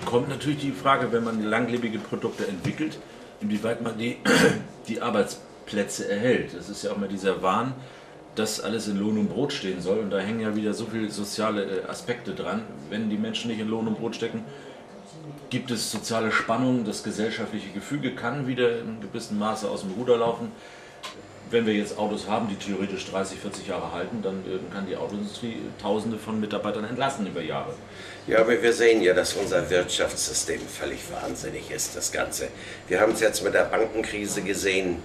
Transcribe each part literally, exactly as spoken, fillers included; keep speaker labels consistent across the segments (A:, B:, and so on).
A: kommt natürlich die Frage, wenn man langlebige Produkte entwickelt, inwieweit man die, die Arbeitsplätze erhält. Das ist ja auch mal dieser Wahn, dass alles in Lohn und Brot stehen soll. Und da hängen ja wieder so viele soziale Aspekte dran. Wenn die Menschen nicht in Lohn und Brot stecken, gibt es soziale Spannungen, das gesellschaftliche Gefüge kann wieder in gewissem Maße aus dem Ruder laufen. Wenn wir jetzt Autos haben, die theoretisch dreißig, vierzig Jahre halten, dann kann die Autoindustrie Tausende von Mitarbeitern entlassen über Jahre.
B: Ja, aber wir sehen ja, dass unser Wirtschaftssystem völlig wahnsinnig ist, das Ganze. Wir haben es jetzt mit der Bankenkrise gesehen.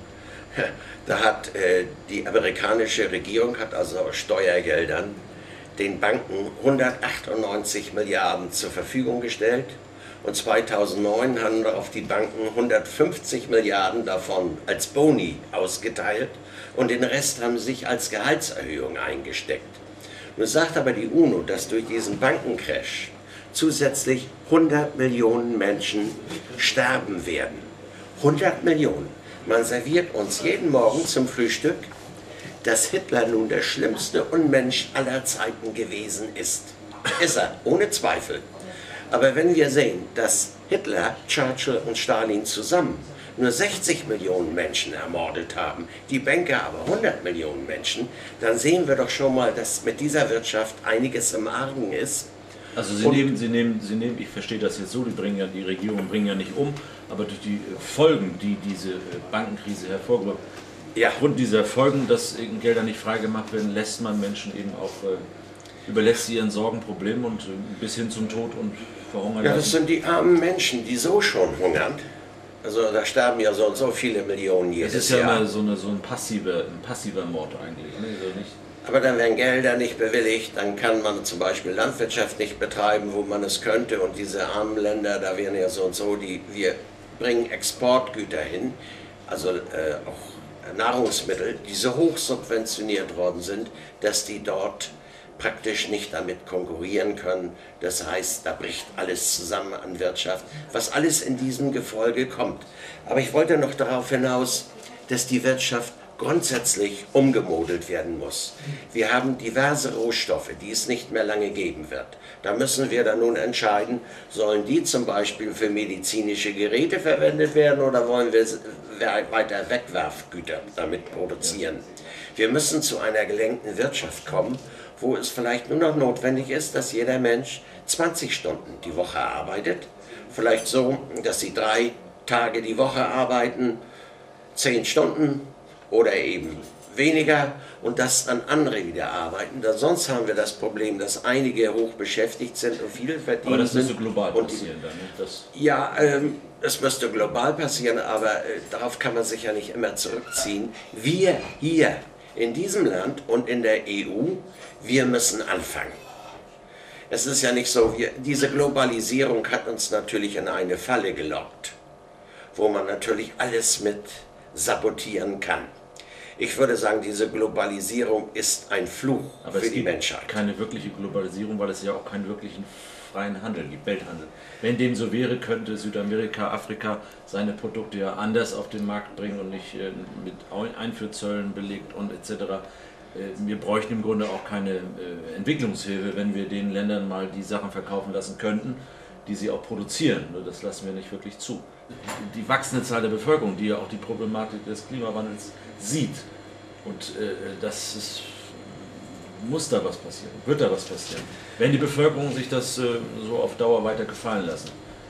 B: Da hat äh, die amerikanische Regierung, hat also aus Steuergeldern den Banken hundertachtundneunzig Milliarden zur Verfügung gestellt. Und zweitausendneun haben auf die Banken hundertfünfzig Milliarden davon als Boni ausgeteilt und den Rest haben sie sich als Gehaltserhöhung eingesteckt. Nun sagt aber die UNO, dass durch diesen Bankencrash zusätzlich hundert Millionen Menschen sterben werden. hundert Millionen. Man serviert uns jeden Morgen zum Frühstück, dass Hitler nun der schlimmste Unmensch aller Zeiten gewesen ist. Ist er, ohne Zweifel. Aber wenn wir sehen, dass Hitler, Churchill und Stalin zusammen nur sechzig Millionen Menschen ermordet haben, die Banker aber hundert Millionen Menschen, dann sehen wir doch schon mal, dass mit dieser Wirtschaft einiges im Argen ist.
A: Also Sie nehmen, Sie nehmen, Sie nehmen, ich verstehe das jetzt so, die bringen ja, die Regierungen bringen ja nicht um, aber durch die Folgen, die diese Bankenkrise hervorgebracht hat, ja. Aufgrund dieser Folgen, dass Gelder nicht freigemacht werden, lässt man Menschen eben auch, äh, überlässt sie ihren Sorgen, Problemen und äh, bis hin zum Tod und verhungern.
B: Ja, das sind die armen Menschen, die so schon hungern. Also da sterben ja so und so viele Millionen jedes Jahr.
A: Das ist ja Jahr. Immer so, eine, so ein, passiver, ein passiver Mord eigentlich. Ne? So nicht
B: Aber dann werden Gelder nicht bewilligt, dann kann man zum Beispiel Landwirtschaft nicht betreiben, wo man es könnte. Und diese armen Länder, da werden ja so und so, die, wir bringen Exportgüter hin, also äh, auch Nahrungsmittel, die so hoch subventioniert worden sind, dass die dort praktisch nicht damit konkurrieren können. Das heißt, da bricht alles zusammen an Wirtschaft, was alles in diesem Gefolge kommt. Aber ich wollte noch darauf hinaus, dass die Wirtschaft grundsätzlich umgemodelt werden muss. Wir haben diverse Rohstoffe, die es nicht mehr lange geben wird. Da müssen wir dann nun entscheiden, sollen die zum Beispiel für medizinische Geräte verwendet werden oder wollen wir weiter Wegwerfgüter damit produzieren. Wir müssen zu einer gelenkten Wirtschaft kommen, wo es vielleicht nur noch notwendig ist, dass jeder Mensch zwanzig Stunden die Woche arbeitet. Vielleicht so, dass sie drei Tage die Woche arbeiten, zehn Stunden oder eben weniger und dass dann andere wieder arbeiten. Denn sonst haben wir das Problem, dass einige hoch beschäftigt sind und viele verdienen.
A: Aber das müsste global passieren dann, nicht? Das
B: ja, ähm, das müsste global passieren, aber äh, darauf kann man sich ja nicht immer zurückziehen. Wir hier in diesem Land und in der E U, wir müssen anfangen. Es ist ja nicht so, wir, diese Globalisierung hat uns natürlich in eine Falle gelockt, wo man natürlich alles mit sabotieren kann. Ich würde sagen, diese Globalisierung ist ein Fluch
A: Aber
B: für
A: es
B: die
A: gibt
B: Menschheit.
A: Keine wirkliche Globalisierung, weil es ja auch keinen wirklichen freien Handel gibt, Welthandel. Wenn dem so wäre, könnte Südamerika, Afrika seine Produkte ja anders auf den Markt bringen und nicht äh, mit Einfuhrzöllen belegt und et cetera. Äh, wir bräuchten im Grunde auch keine äh, Entwicklungshilfe, wenn wir den Ländern mal die Sachen verkaufen lassen könnten, die sie auch produzieren. Nur das lassen wir nicht wirklich zu. Die wachsende Zahl der Bevölkerung, die ja auch die Problematik des Klimawandels sieht. Und äh, das ist, muss da was passieren, wird da was passieren, wenn die Bevölkerung sich das äh, so auf Dauer weiter gefallen lassen.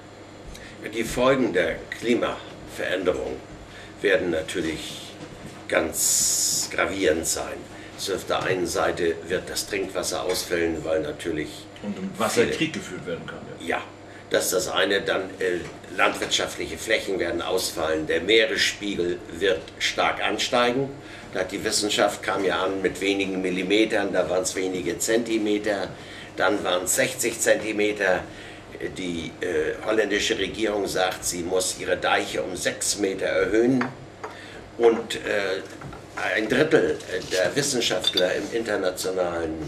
B: Die Folgen der Klimaveränderung werden natürlich ganz gravierend sein. Also auf der einen Seite wird das Trinkwasser ausfällen, weil natürlich...
A: Und im Wasser Krieg geführt werden kann.
B: Ja. Ja. Das ist das eine, dann äh, landwirtschaftliche Flächen werden ausfallen, der Meeresspiegel wird stark ansteigen. Da hat die Wissenschaft, kam ja an mit wenigen Millimetern, da waren es wenige Zentimeter, dann waren es sechzig Zentimeter. Die äh, holländische Regierung sagt, sie muss ihre Deiche um sechs Meter erhöhen und äh, ein Drittel der Wissenschaftler im internationalen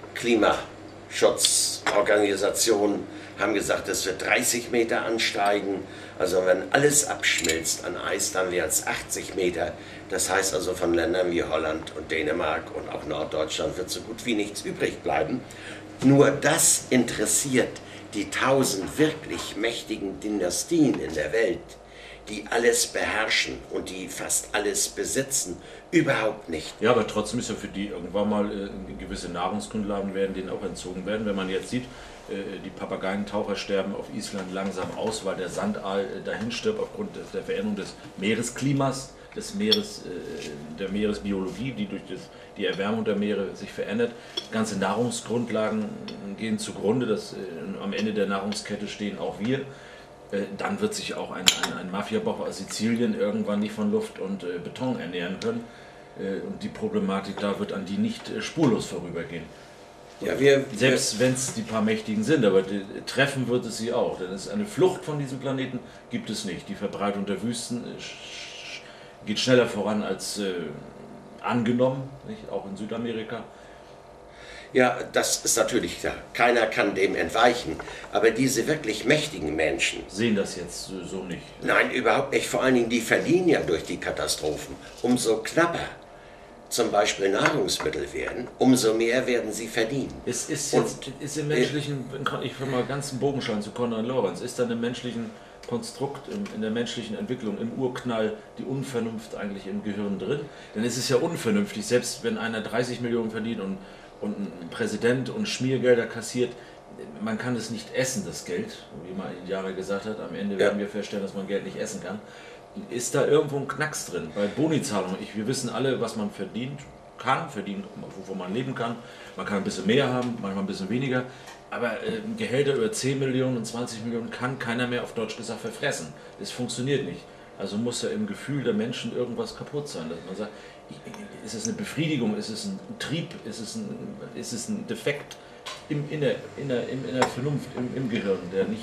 B: Klimaschutzorganisation haben gesagt, es wird dreißig Meter ansteigen. Also wenn alles abschmilzt an Eis, dann wären es achtzig Meter. Das heißt also, von Ländern wie Holland und Dänemark und auch Norddeutschland wird so gut wie nichts übrig bleiben. Nur das interessiert die tausend wirklich mächtigen Dynastien in der Welt, die alles beherrschen und die fast alles besitzen, überhaupt nicht.
A: Ja, aber trotzdem ist ja für die irgendwann mal äh, gewisse Nahrungsgrundlagen werden denen auch entzogen werden. Wenn man jetzt sieht, äh, die Papageientaucher sterben auf Island langsam aus, weil der Sandaal äh, dahin stirbt aufgrund der Veränderung des Meeresklimas, des Meeres, äh, der Meeresbiologie, die durch das, die Erwärmung der Meere sich verändert. Ganze Nahrungsgrundlagen gehen zugrunde, dass, äh, am Ende der Nahrungskette stehen auch wir. Dann wird sich auch ein, ein, ein Mafiaboch aus Sizilien irgendwann nicht von Luft und äh, Beton ernähren können. Äh, und die Problematik da wird an die nicht äh, spurlos vorübergehen.
B: Ja, wir,
A: Selbst wenn es die paar Mächtigen sind, aber die, treffen wird es sie auch. Denn es eine Flucht von diesem Planeten gibt es nicht. Die Verbreitung der Wüsten äh, sch geht schneller voran als äh, angenommen, nicht? Auch in Südamerika.
B: Ja, das ist natürlich klar. Keiner kann dem entweichen. Aber diese wirklich mächtigen Menschen
A: sehen das jetzt so nicht.
B: Nein, überhaupt nicht. Vor allen Dingen, die verlieren ja durch die Katastrophen. Umso knapper zum Beispiel Nahrungsmittel werden, umso mehr werden sie verdienen.
A: Es ist jetzt, Und, ist im menschlichen, ich will mal ganz einen Bogen schlagen zu Konrad Lorenz, ist da im menschlichen Konstrukt, in, in der menschlichen Entwicklung, im Urknall die Unvernunft eigentlich im Gehirn drin? Denn es ist ja unvernünftig, selbst wenn einer dreißig Millionen verdient und und ein Präsident und Schmiergelder kassiert, man kann es nicht essen, das Geld, wie man Jahre gesagt hat, am Ende werden wir feststellen, dass man Geld nicht essen kann. Ist da irgendwo ein Knacks drin? Bei Bonizahlungen, ich, wir wissen alle, was man verdient kann, verdienen, wovon man leben kann. Man kann ein bisschen mehr haben, manchmal ein bisschen weniger, aber äh, Gehälter über zehn Millionen und zwanzig Millionen kann keiner mehr, auf Deutsch gesagt, verfressen. Das funktioniert nicht. Also muss ja im Gefühl der Menschen irgendwas kaputt sein, dass man sagt, ist es eine Befriedigung, ist es ein Trieb, ist es ein, ist es ein Defekt im, in, der, in, der, in der Vernunft, im, im Gehirn, der, nicht,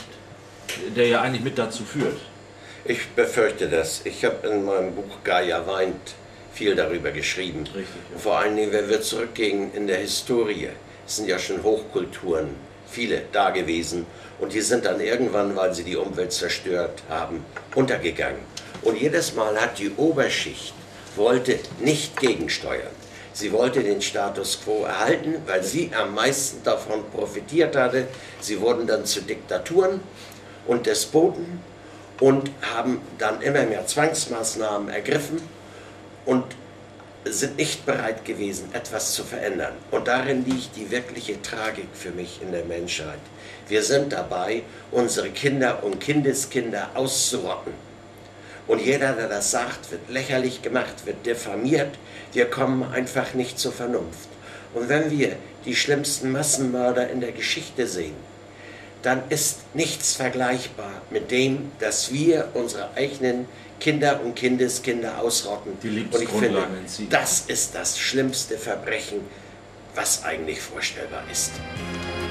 A: der ja eigentlich mit dazu führt?
B: Ich befürchte das. Ich habe in meinem Buch Gaia weint viel darüber geschrieben.
A: Richtig, ja.
B: Vor allen Dingen, wenn wir zurückgehen in der Historie, es sind ja schon Hochkulturen, viele da gewesen und die sind dann irgendwann, weil sie die Umwelt zerstört haben, untergegangen. Und jedes Mal hat die Oberschicht wollte nicht gegensteuern. Sie wollte den Status quo erhalten, weil sie am meisten davon profitiert hatte. Sie wurden dann zu Diktaturen und Despoten und haben dann immer mehr Zwangsmaßnahmen ergriffen und sind nicht bereit gewesen, etwas zu verändern. Und darin liegt die wirkliche Tragik für mich in der Menschheit. Wir sind dabei, unsere Kinder und Kindeskinder auszurotten. Und jeder, der das sagt, wird lächerlich gemacht, wird diffamiert. Wir kommen einfach nicht zur Vernunft. Und wenn wir die schlimmsten Massenmörder in der Geschichte sehen, dann ist nichts vergleichbar mit dem, dass wir unsere eigenen Kinder und Kindeskinder ausrotten.
A: Die
B: und ich finde,
A: entziehen.
B: Das ist das schlimmste Verbrechen, was eigentlich vorstellbar ist.